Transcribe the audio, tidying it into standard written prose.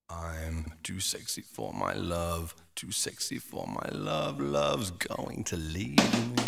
I'm too sexy for my love, too sexy for my love. Love's going to leave me.